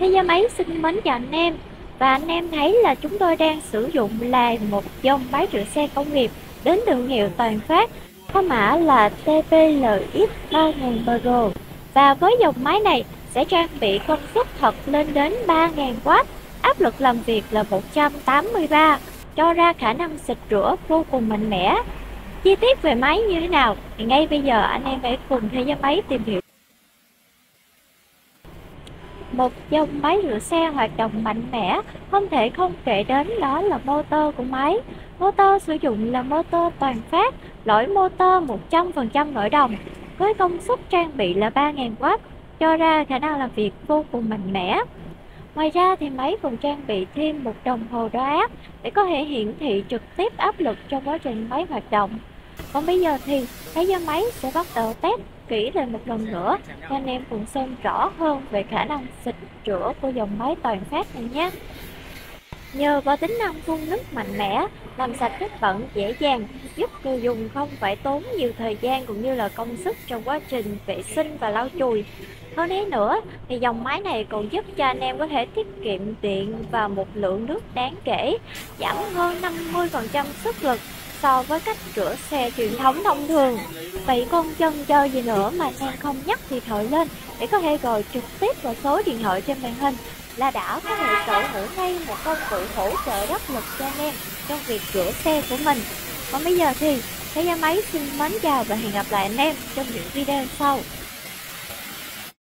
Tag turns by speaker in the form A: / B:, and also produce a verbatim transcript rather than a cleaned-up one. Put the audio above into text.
A: Thế giới máy xin mến chào anh em. Và anh em thấy là chúng tôi đang sử dụng là một dòng máy rửa xe công nghiệp đến từ thương hiệu Toàn Phát, có mã là T P L X ba nghìn Pro. Và với dòng máy này sẽ trang bị công suất thật lên đến ba nghìn oát, áp lực làm việc là một trăm tám mươi ba, cho ra khả năng xịt rửa vô cùng mạnh mẽ. Chi tiết về máy như thế nào thì ngay bây giờ anh em hãy cùng Thế giới máy tìm hiểu. Một dòng máy rửa xe hoạt động mạnh mẽ, không thể không kể đến đó là motor của máy. Motor sử dụng là motor Toàn Phát, loại motor một trăm phần trăm nội đồng, với công suất trang bị là ba nghìn oát, cho ra khả năng làm việc vô cùng mạnh mẽ. Ngoài ra thì máy còn trang bị thêm một đồng hồ đo áp để có thể hiển thị trực tiếp áp lực trong quá trình máy hoạt động. Còn bây giờ thì thế giới máy sẽ bắt đầu test kỹ lên một lần nữa cho anh em cùng xem rõ hơn về khả năng xịt rửa của dòng máy Toàn Phát này nhé. Nhờ vào tính năng phun nước mạnh mẽ, làm sạch chất bẩn dễ dàng, giúp người dùng không phải tốn nhiều thời gian cũng như là công sức trong quá trình vệ sinh và lau chùi. Hơn thế nữa thì dòng máy này còn giúp cho anh em có thể tiết kiệm điện và một lượng nước đáng kể, giảm hơn năm mươi phần trăm sức lực so với cách rửa xe truyền thống thông thường. Vậy còn chần chờ gì nữa mà anh em không nhắc điện thoại lên để có thể gọi trực tiếp vào số điện thoại trên màn hình là đã có thể sở hữu ngay một công cụ hỗ trợ đắc lực cho anh em trong việc rửa xe của mình. Còn bây giờ thì Thế giới máy xin mến chào và hẹn gặp lại anh em trong những video sau.